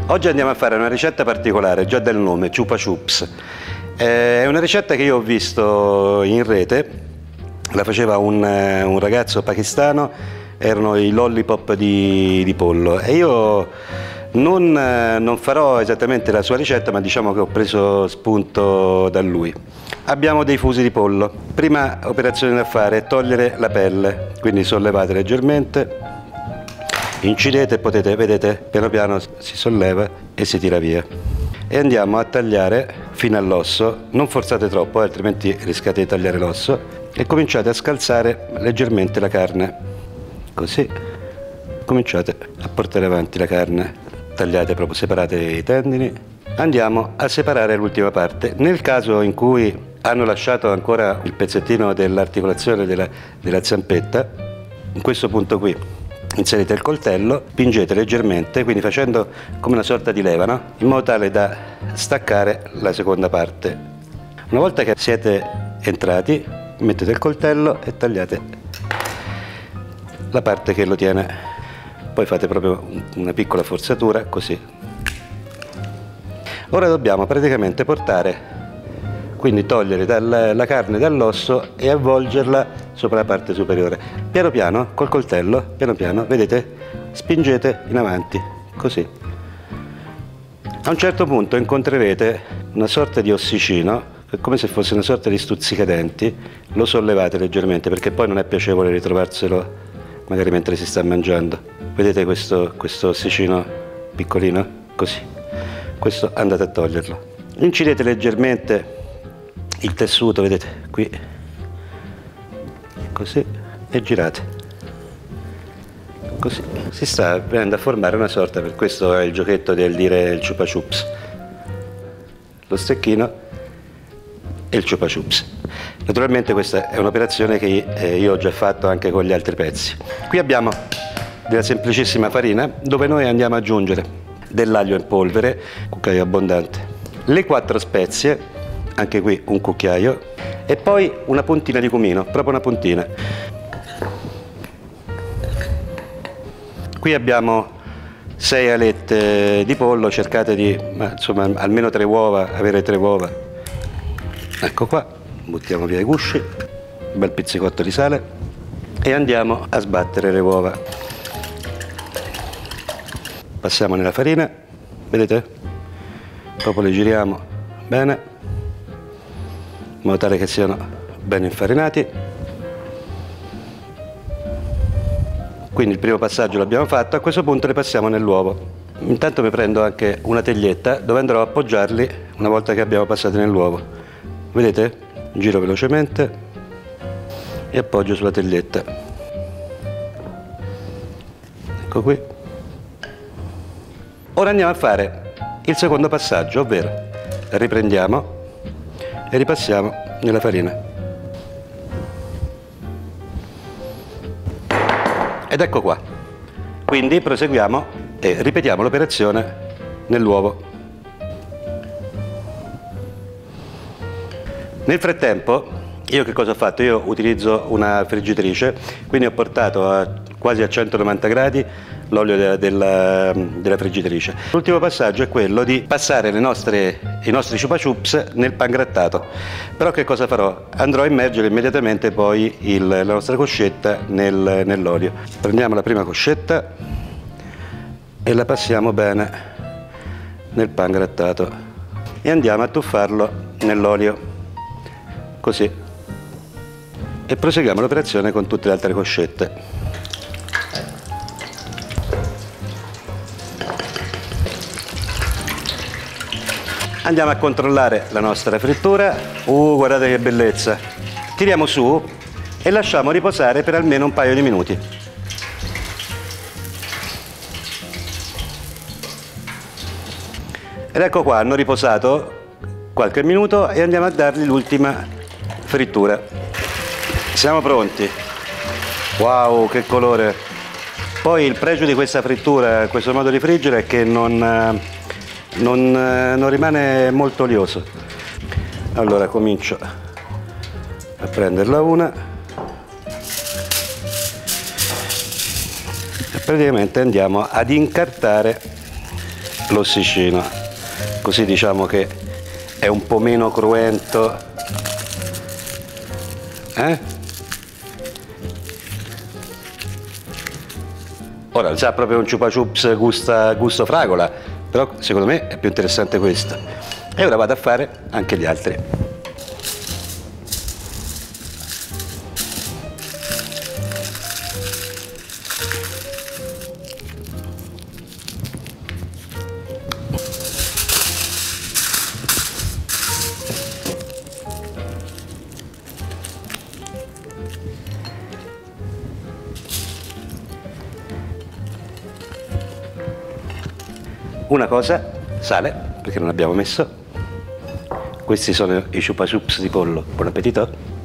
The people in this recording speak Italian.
Oggi andiamo a fare una ricetta particolare, già dal nome, Chupa Chups. È una ricetta che io ho visto in rete, la faceva un ragazzo pakistano, erano i lollipop di pollo e io non farò esattamente la sua ricetta, ma diciamo che ho preso spunto da lui. Abbiamo dei fusi di pollo. Prima operazione da fare è togliere la pelle, quindi sollevate leggermente, incidete e potete, vedete, piano piano si solleva e si tira via. E andiamo a tagliare fino all'osso, non forzate troppo, altrimenti rischiate di tagliare l'osso, e cominciate a scalzare leggermente la carne, così. Cominciate a portare avanti la carne, tagliate proprio, separate i tendini. Andiamo a separare l'ultima parte. Nel caso in cui hanno lasciato ancora il pezzettino dell'articolazione della zampetta, in questo punto qui inserite il coltello, pingete leggermente, quindi facendo come una sorta di leva, no? In modo tale da staccare la seconda parte. Una volta che siete entrati, mettete il coltello e tagliate la parte che lo tiene. Poi fate proprio una piccola forzatura, così. Ora dobbiamo praticamente portare, quindi togliere la carne dall'osso e avvolgerla sopra la parte superiore. Piano piano, col coltello, piano piano, vedete, spingete in avanti, così. A un certo punto incontrerete una sorta di ossicino, è come se fosse una sorta di stuzzicadenti, lo sollevate leggermente perché poi non è piacevole ritrovarselo magari mentre si sta mangiando. Vedete questo ossicino piccolino? Così. Questo andate a toglierlo. Incidete leggermente il tessuto, vedete, qui, così, e girate, così. Si sta venendo a formare una sorta, per questo è il giochetto del dire il Chupa Chups. Lo stecchino e il Chupa Chups. Naturalmente questa è un'operazione che io ho già fatto anche con gli altri pezzi. Qui abbiamo della semplicissima farina, dove noi andiamo ad aggiungere dell'aglio in polvere, un cucchiaio abbondante, le 4 spezie, anche qui un cucchiaio, e poi una puntina di cumino, proprio una puntina. Qui abbiamo 6 alette di pollo, cercate di, insomma, almeno 3 uova, avere 3 uova. Ecco qua, buttiamo via i gusci, un bel pizzicotto di sale e andiamo a sbattere le uova. Passiamo nella farina, vedete? Dopo le giriamo bene, in modo tale che siano ben infarinati. Quindi il primo passaggio l'abbiamo fatto, a questo punto le passiamo nell'uovo. Intanto mi prendo anche una teglietta dove andrò a appoggiarli una volta che abbiamo passati nell'uovo. Vedete? Giro velocemente e appoggio sulla teglietta. Ecco qui. Ora andiamo a fare il secondo passaggio, ovvero riprendiamo e ripassiamo nella farina. Ed ecco qua. Quindi proseguiamo e ripetiamo l'operazione nell'uovo. Nel frattempo, io che cosa ho fatto? Io utilizzo una friggitrice, quindi ho portato quasi a 190 gradi l'olio della friggitrice. L'ultimo passaggio è quello di passare i nostri Chupa Chups nel pangrattato. Però che cosa farò? Andrò a immergere immediatamente poi la nostra coscetta nell'olio. Prendiamo la prima coscetta e la passiamo bene nel pangrattato e andiamo a tuffarlo nell'olio, così. E proseguiamo l'operazione con tutte le altre coscette. Andiamo a controllare la nostra frittura. Guardate che bellezza. Tiriamo su e lasciamo riposare per almeno un paio di minuti. Ed ecco qua, hanno riposato qualche minuto e andiamo a dargli l'ultima frittura. Siamo pronti. Wow, che colore. Poi il pregio di questa frittura, questo modo di friggere, è che non rimane molto olioso. Allora comincio a prenderla una e praticamente andiamo ad incartare l'ossicino, così diciamo che è un po' meno cruento. Ora sa proprio un Chupa Chups gusto fragola, però secondo me è più interessante questo. E ora vado a fare anche gli altri. Una cosa, sale, perché non abbiamo messo. Questi sono i Chupa Chups di pollo. Buon appetito!